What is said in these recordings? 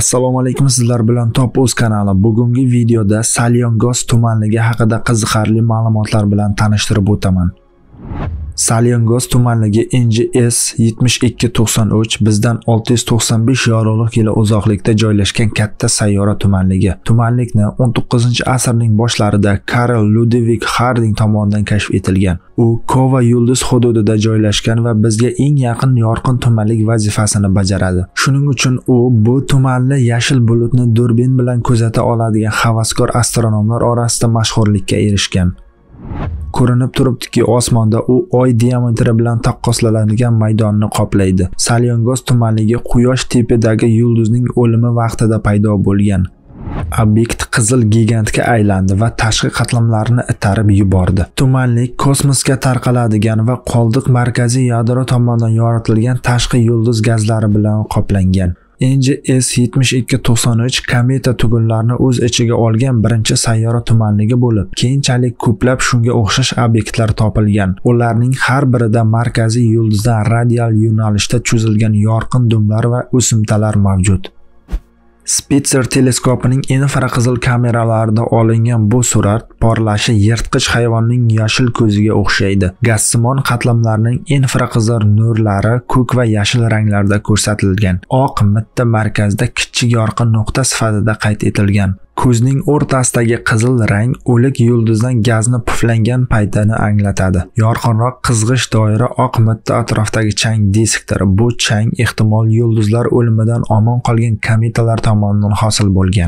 Assalomu alaykum, sizlar bilan Top o'z kanali. Bugungi videoda Salyongoz tumanligi haqida qiziqarli ma'lumotlar bilan tanishtirib o'taman. Salyongoz tumanligi NGS 7293 bizdan 695 yorug'lik yili uzoqlikda joylashgan katta sayyora tumanligi. Tumanlikni 19-asrning boshlarida Karl Ludwig Harding tomonidan kashf etilgan. U Kova yulduz hududida joylashgan va bizga eng yaqin yorqin tumanlik vazifasini bajaradi. Shuning uchun u bu tumanli yashil bulutni durbin bilan kuzata oladigan havaskor astronomlar orasida mashhurlikka erishgan. Ko'rinib turibdiki, osmonda u Oy diametri bilan taqqoslanadigan maydonni qoplaydi. Salyongoz tumanligi Quyosh tepidagi yulduzning o'limi vaqtida paydo bo'lgan. Obyekt qizil gigantga aylandi va tashqi qatlamlarini itarib yubordi. Tumanlik kosmosga tarqaladigan va qoldiq markaziy yadro tomonidan yoritilgan tashqi yulduz gazlari bilan qoplangan. NGS 7293 kometa tugunlarini o'z ichiga olgan birinchi sayyora tumanligi bo'lib, keyinchalik ko'plab shunga o'xshash obyektlar topilgan. Ularning har birida markaziy yulduzdan radial yo'nalishda cho'zilgan yorqin dumlar va o'simtalar mavjud. Spitzer teleskopining infraqizil kameralarida olingan bu surat porlashi yirtqich hayvonning yashil ko'ziga o'xshaydi. Gazsimon qatlamlarning infraqizil nurlari ko'k va yashil ranglarda ko'rsatilgan. Oq mitti markazda kichik yorqin nuqta sifatida qayd etilgan. Ko'zning o'rtasidagi qizil rang o'lik yulduzdan gazni puflangan paytini anglatadi. Yorqinroq qizg'ish doira oq mitti atrofdagi chang diskdir. Bu chang ehtimol yulduzlar o'limidan omon qolgan kometalar tomonidan hosil bo'lgan.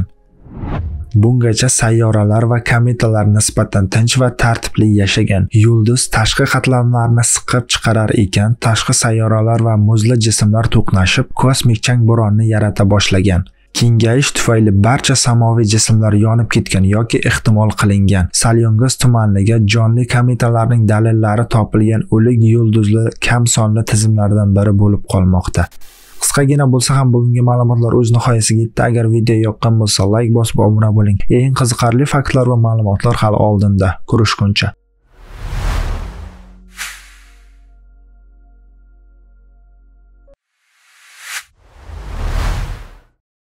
Bungacha sayyoralar va kometalar nisbatan tinch va tartibli yashagan. Yulduz tashqi qatlamlarni siqib chiqarar ekan, tashqi sayyoralar va muzli jismlar to'qnashib, kosmik chang bo'roni yarata boshlagan. Kengayish tufayli barcha samoviy jismlar yonib ketgan yoki ehtimol qilingan. Salyongoz tumanligi jonli kometalarning dalillari topilgan o'lik yulduzli kam sonli tizimlardan biri bo'lib qolmoqda. Qisqagina bo'lsa ham bugungi ma'lumotlar o'z nihoyasiga yetdi. Agar video yoqqan bo'lsa, like bosib obuna bo'ling. Eng qiziqarli faktlar va ma'lumotlar hali oldinda. Ko'rishguncha.